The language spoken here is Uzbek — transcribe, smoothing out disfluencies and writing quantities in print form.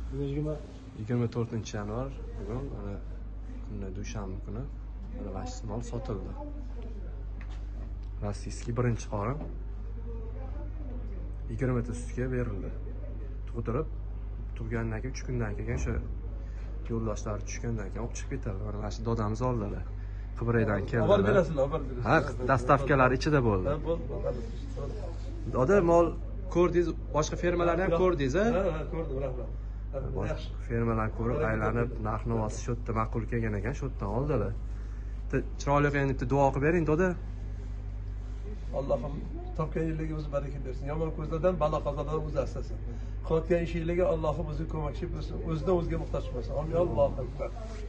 Bugun 24-yanvar bugun mana kunni dushanba kuni mana masjid mol sotildi. Rossiyskiy birinchi qorin 20 sutga berildi. Tug'gandan keyin 3 kundan keyin o'sha yo'ldoshlar tushgandan keyin olib chiqib ketadi. Mana shu dodamiz oldilar. Qibraydan keldilar. xabar berasizlar, xabar berasizlar. Ha, dastavkalar ichida bo'ldi. Doda mol ko'rdingiz, boshqa fermalarni ham ko'rdingiz, Ha, ko'rdim, rahmat. Yaxshi. Fermalar ko'rib aylanib, narx-navosi shu yerda ma'qul kelgan ekan, shu yerdan oldilar. Chiroyli qilib duo qilib bering, doda. Allohim topgan yilligimiz baraka bersin. Yomon ko'zlardan, balo qazolardan o'zi asrasin. Qilayotgan ishingizga Allohim o'zi ko'makchi bo'lsin. O'zidan o'ziga muhtoj bo'lsin. Amin. Allohu akbar.